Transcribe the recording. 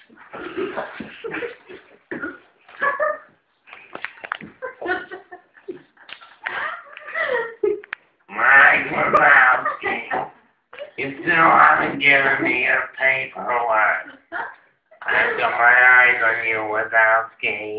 Mike Wazowski, you still haven't given me your paperwork. I've got my eyes on you, Wazowski.